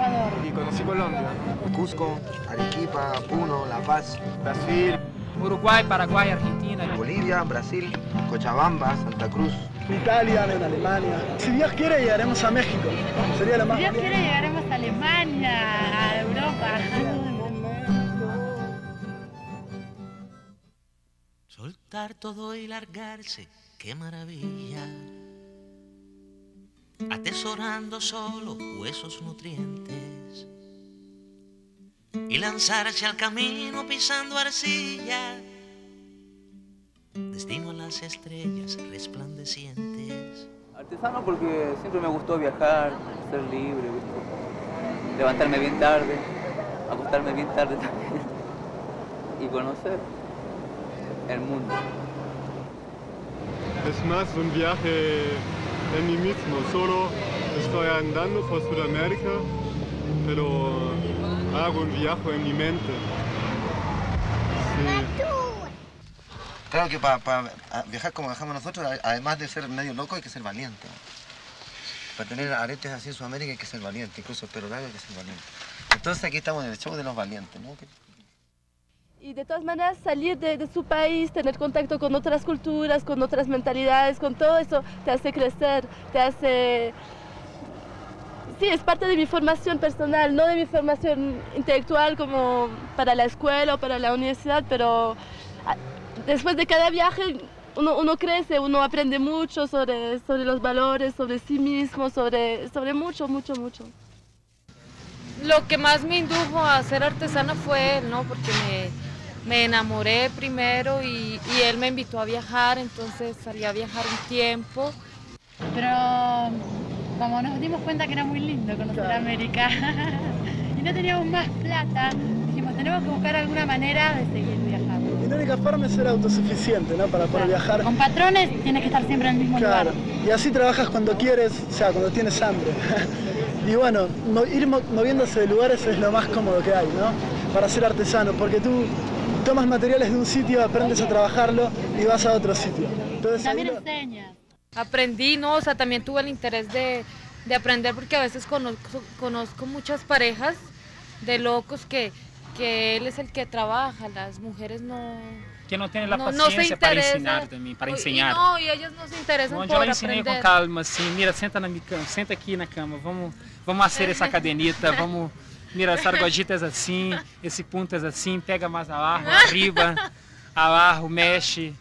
Ecuador. Y conocí Colombia. Cusco, Arequipa, Puno, La Paz. Brasil. Uruguay, Paraguay, Argentina. Bolivia, Brasil, Cochabamba, Santa Cruz. Italia, en Alemania. Si Dios quiere, llegaremos a México. Sería lo más Si Dios bonito. quiere, llegaremos a Alemania, a Europa. Soltar todo y largarse, qué maravilla. Atesorando solo huesos nutrientes y lanzarse al camino pisando arcilla, destino a las estrellas resplandecientes. Artesano porque siempre me gustó viajar, ser libre, ¿viste? Levantarme bien tarde, acostarme bien tarde también y conocer el mundo. Es más un viaje en mí mismo, solo estoy andando por Sudamérica, pero hago un viaje en mi mente. Sí. Claro que para viajar como viajamos nosotros, además de ser medio loco, hay que ser valiente. Para tener aretes así en Sudamérica hay que ser valiente, incluso el pelo largo hay que ser valiente. Entonces aquí estamos en el show de los valientes, ¿no? Y de todas maneras salir de su país, tener contacto con otras culturas, con otras mentalidades, con todo eso te hace crecer, te hace... Sí, es parte de mi formación personal, no de mi formación intelectual como para la escuela o para la universidad, pero después de cada viaje uno crece, uno aprende mucho sobre los valores, sobre sí mismo, sobre mucho. Lo que más me indujo a ser artesana fue él, ¿no? Porque me enamoré primero y él me invitó a viajar, entonces salí a viajar un tiempo. Pero como nos dimos cuenta que era muy lindo conocer América y no teníamos más plata, dijimos, tenemos que buscar alguna manera de seguir viajando. Y la única forma es ser autosuficiente, ¿no? Para poder viajar. Con patrones tienes que estar siempre en el mismo lugar. Y así trabajas cuando quieres, o sea, cuando tienes hambre. Y bueno, ir moviéndose de lugares es lo más cómodo que hay, ¿no? Para ser artesano, porque tú tomas materiales de un sitio, aprendes a trabajarlo y vas a otro sitio. Entonces, también enseñas. Aprendí, ¿no? O sea, también tuve el interés de aprender porque a veces conozco muchas parejas de locos que él es el que trabaja, las mujeres no... Que no tienen la paciencia para ensinar também, para ensinar. E ellas no se interesan por Onde eu ensinei aprender. com calma, assim, mira, senta na minha cama, senta aqui na cama, vamos hacer essa cadenita, vamos, mira, essa argojita é assim, esse punto é assim, pega mais abaixo, arriba, abaixo, mexe.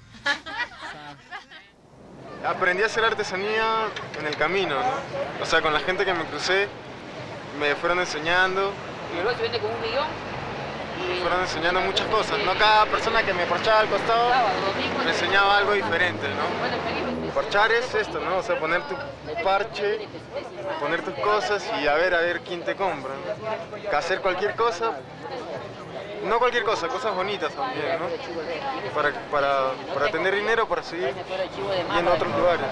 Aprendí a hacer artesanía en el camino, ¿no? O sea, con la gente que me crucé, me fueron enseñando. Me fueron enseñando muchas cosas, ¿no? Cada persona que me porchaba al costado me enseñaba algo diferente, ¿no? Porchar es esto, ¿no? O sea, poner tu parche, poner tus cosas y a ver quién te compra, ¿no? Hacer cualquier cosa, no cualquier cosa, cosas bonitas también, ¿no? Para tener dinero, para seguir yendo a otros lugares.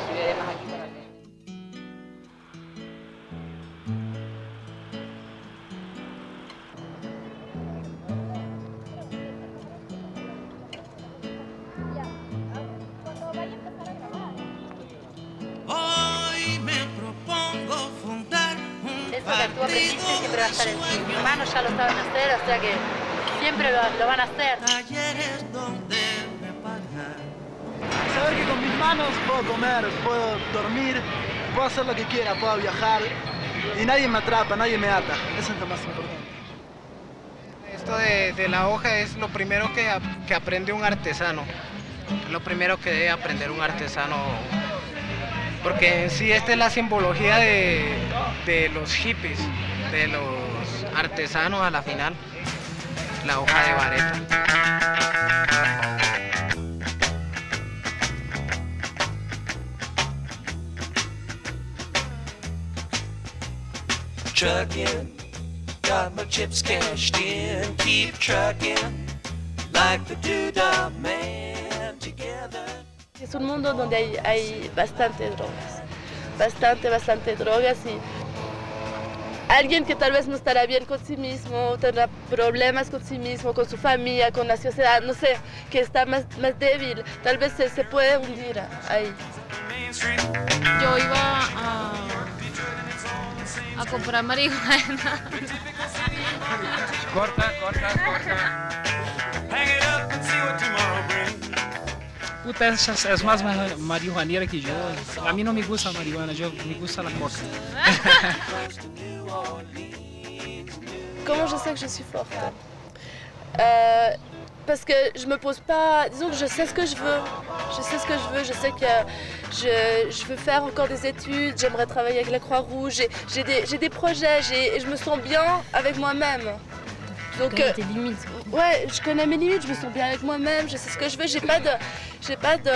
Hoy me propongo fundar un Eso que tú aprendiste siempre va a estar en ti. Mis hermanos ya lo saben hacer, o sea que siempre lo van a hacer. Ayer es donde me pagan. saber que con mis manos puedo comer, puedo dormir, puedo hacer lo que quiera, puedo viajar y nadie me atrapa, nadie me ata. Eso es lo más importante. Esto de la hoja es lo primero que aprende un artesano. Es lo primero que debe aprender un artesano. Porque en sí esta es la simbología de los hippies, de los artesanos a la final. La hoja de vareta. Trucking, got my chips cashed in, keep trucking, like the Doodah Man together. Es un mundo donde hay bastante drogas y alguien que tal vez no estará bien con sí mismo, tendrá problemas con sí mismo, con su familia, con la sociedad, no sé, que está más débil, tal vez se puede hundir ahí. Yo iba a comprar marihuana. Corta. Puta, es más marihuanera que yo. A mí no me gusta la marihuana, me gusta la coca. Comment je sais que je suis forte? Parce que je me pose pas... Disons que je sais ce que je veux. Je sais ce que je veux. Je sais que je veux faire encore des études. J'aimerais travailler avec la Croix-Rouge. J'ai des projets. Et je me sens bien avec moi-même. Donc, Tu connais tes limites. Ouais, je connais mes limites. Je me sens bien avec moi-même. Je sais ce que je veux. J'ai pas de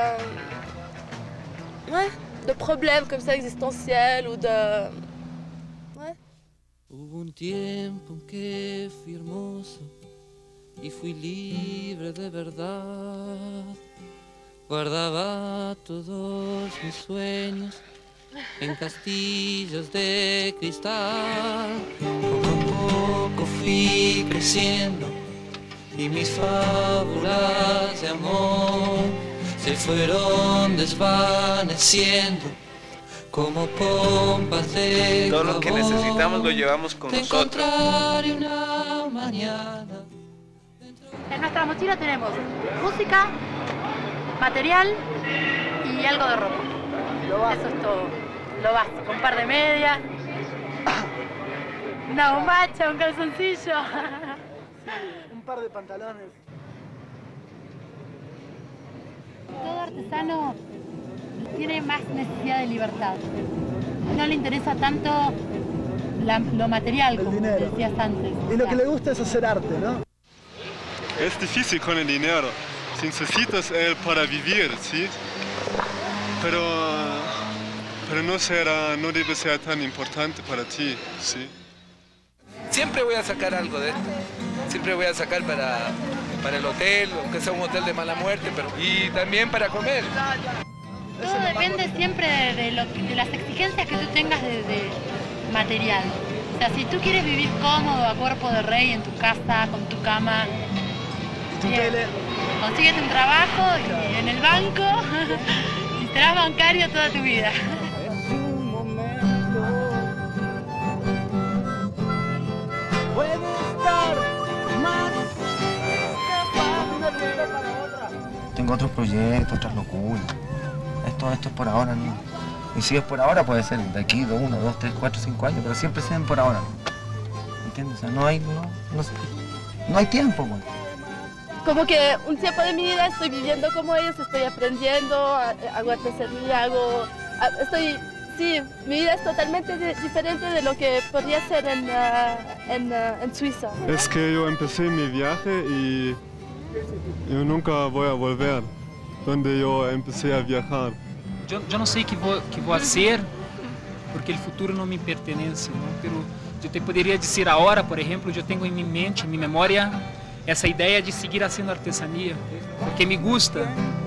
problème comme ça existentiel ou de... Ouais. Hubo un tiempo en que fui hermoso y fui libre de verdad. Guardaba todos mis sueños en castillos de cristal. Poco a poco fui creciendo y mis fábulas de amor se fueron desvaneciendo como pompas de todo lo que necesitamos lo llevamos con nosotros. Una mañana. En nuestra mochila tenemos música, material y algo de ropa. Eso es todo, lo básico, un par de medias, una bombacha, un calzoncillo. Un par de pantalones. Todo artesano tiene más necesidad de libertad. No le interesa tanto lo material, como decías antes. Y lo que le gusta es hacer arte, ¿no? Es difícil con el dinero. Si necesitas él para vivir, ¿sí? Pero no debe ser tan importante para ti, ¿sí? Siempre voy a sacar algo de esto. Siempre voy a sacar para el hotel, aunque sea un hotel de mala muerte, y también para comer. Todo depende siempre de las exigencias que tú tengas de material. O sea, si tú quieres vivir cómodo, a cuerpo de rey, en tu casa, con tu cama, consíguete un trabajo y en el banco y serás bancario toda tu vida. Tengo otros proyectos, otras locuras. Esto es por ahora, ¿no? Y si es por ahora, puede ser de aquí, 1, 2, 3, 4, 5 años, pero siempre sean por ahora. ¿Entiendes? O sea, no hay tiempo, pues. Como que un tiempo de mi vida estoy viviendo como ellos, estoy aprendiendo, hago artesanía, sí, mi vida es totalmente diferente de lo que podría ser en Suiza. Es que yo empecé mi viaje y yo nunca voy a volver donde yo empecé a viajar. Yo no sé qué voy a hacer porque el futuro no me pertenece, ¿no? Pero yo te podría decir ahora, por ejemplo, yo tengo en mi mente, en mi memoria, essa ideia de seguir haciendo artesanía, porque me gusta.